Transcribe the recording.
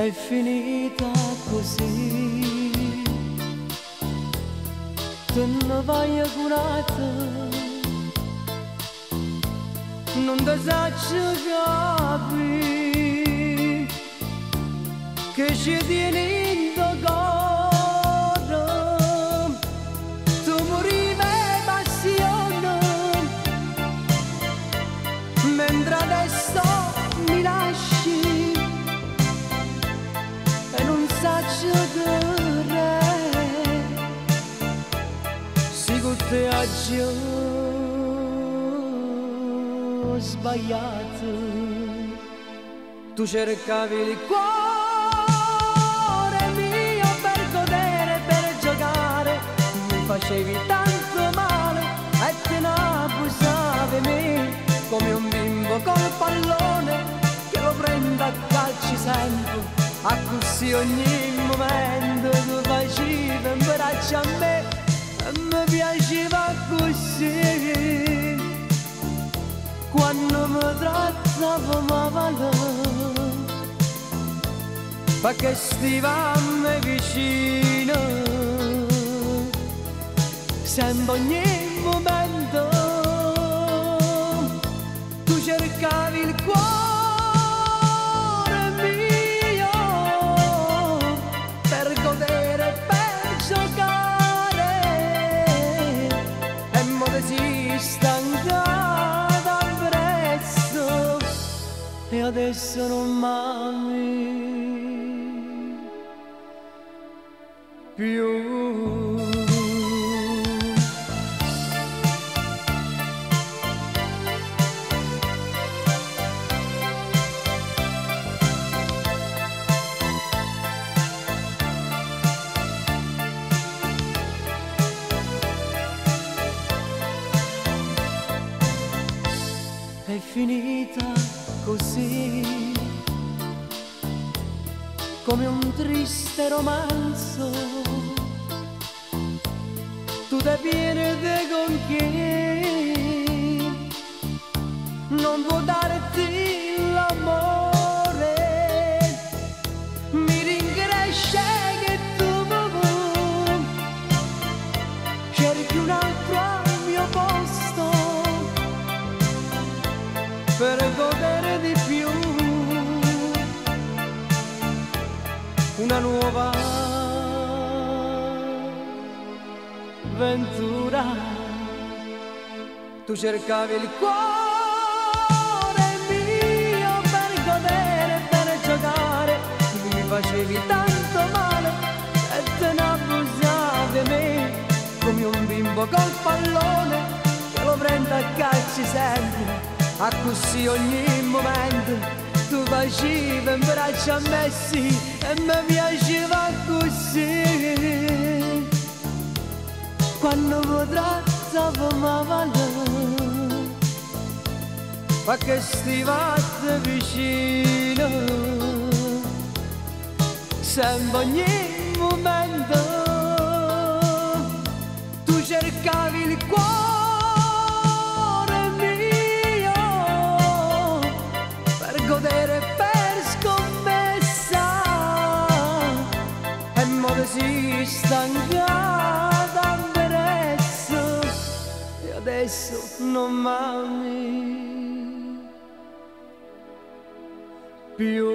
è finita così, te ne vai curata, non ti saccio capire che ci tieni in tuo cuore, tu morivi passione, mentre adesso mi lasci e non saccio che si con te oggi ho sbagliato. Tu cercavi il cuore mio per godere, per giocare, mi facevi tanto male e te ne abusavi me, come un bimbo col pallone che lo prende a calci sempre, a così ogni momento tu facevi un braccio a me e mi piaceva così, quando mi trattavo male, perché stivamo vicino, sempre ogni momento, tu cercavi il cuore mio, per godere, per giocare, e mo te sei stancata presto, e adesso non m'ami più. È finita così, come un triste romanzo, tu te pierde con chi non può darti l'amore, mi rincresce che tu cerchi un altro al mio posto per godere di più una nuova avventura. Tu cercavi il cuore mio per godere, per giocare, mi facevi tanto male e te ne abusavi me, come un bimbo col pallone che lo prende a calci sempre, a così ogni momento tu facevi un braccio a me sì, e mi piaceva così, quando mi trattavo male, perché stivate vicino, sempre ogni momento, tu cercavi il cuore per scommessa, e mo te sei stancata adesso, e adesso non m'ami più.